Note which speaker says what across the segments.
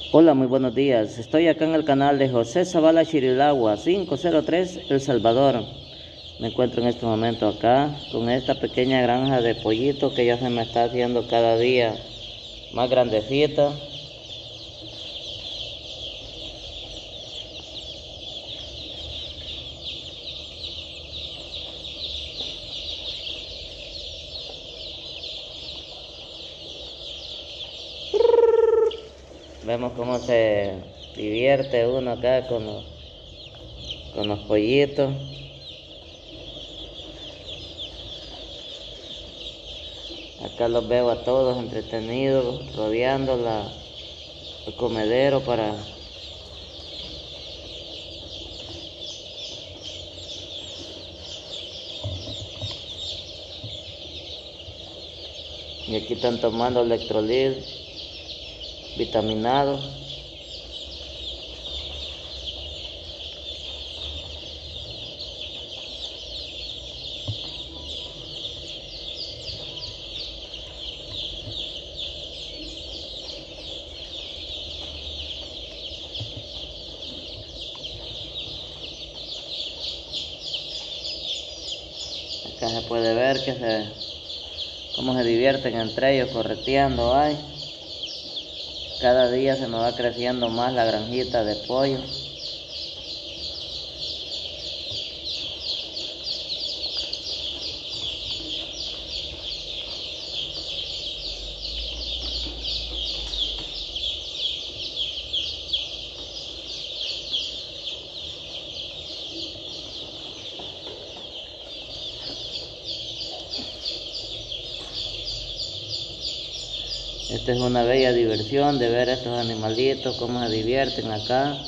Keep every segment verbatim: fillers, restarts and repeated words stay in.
Speaker 1: Hola, muy buenos días. Estoy acá en el canal de José Zavala Chirilagua, quinientos tres, El Salvador. Me encuentro en este momento acá con esta pequeña granja de pollito que ya se me está haciendo cada día más grandecita. Vemos cómo se divierte uno acá con los, con los pollitos. Acá los veo a todos entretenidos, rodeando la, el comedero para y aquí están tomando electrolit vitaminado. Acá se puede ver que se cómo se divierten entre ellos correteando. Ay, cada día se me va creciendo más la granjita de pollo. Esta es una bella diversión de ver a estos animalitos cómo se divierten acá.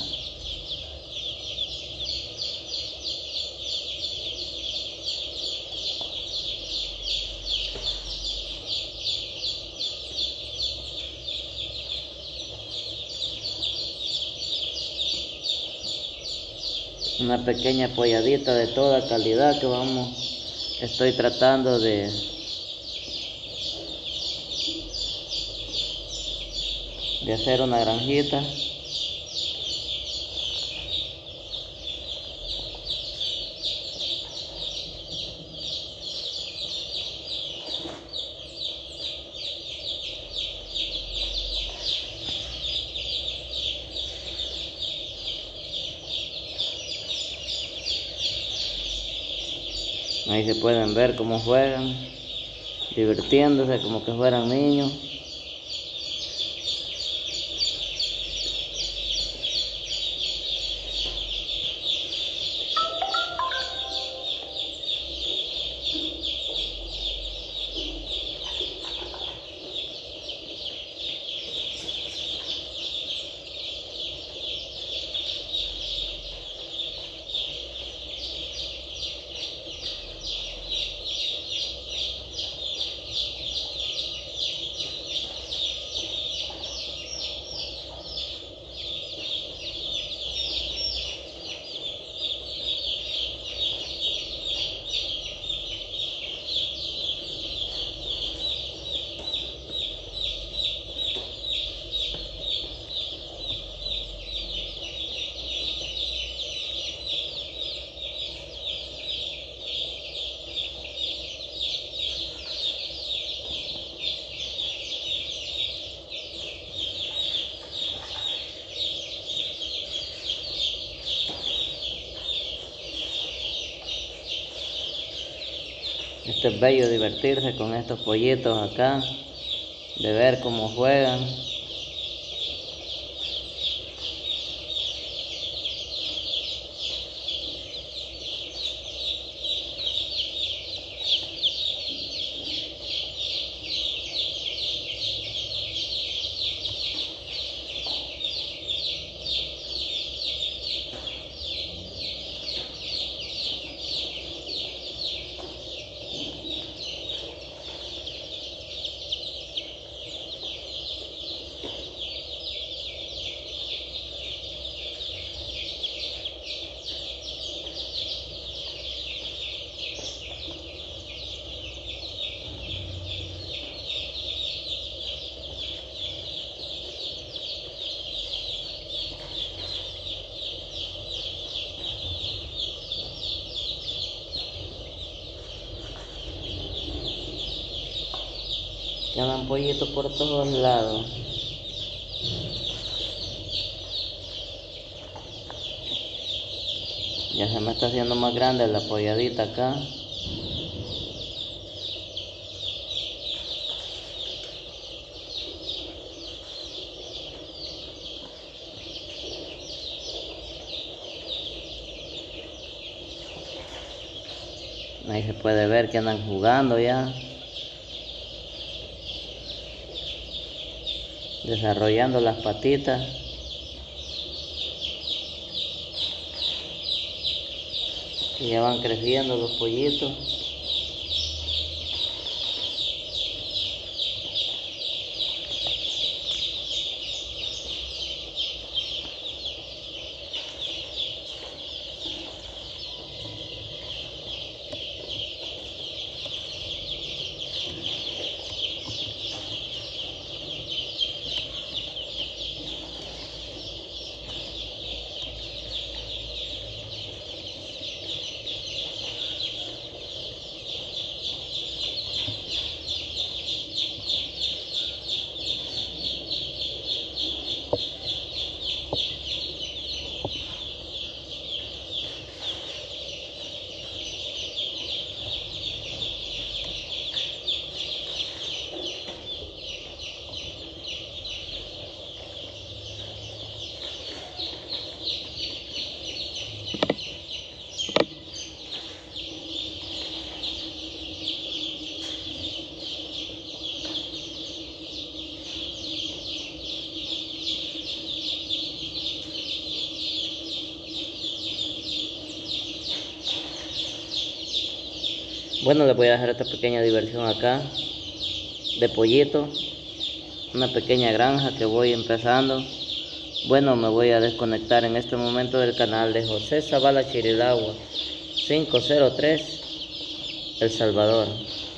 Speaker 1: Una pequeña polladita de toda calidad que vamos, estoy tratando de de hacer una granjita. Ahí se pueden ver cómo juegan, divirtiéndose como que fueran niños. Este es bello divertirse con estos pollitos acá, de ver cómo juegan. que andan pollitos por todos lados. Ya se me está haciendo más grande la polladita acá. Ahí se puede ver que andan jugando ya, desarrollando las patitas. Y ya van creciendo los pollitos. Bueno, les voy a dejar esta pequeña diversión acá de pollito, una pequeña granja que voy empezando. Bueno, me voy a desconectar en este momento del canal de José Zavala Chirilagua, cinco cero tres, El Salvador.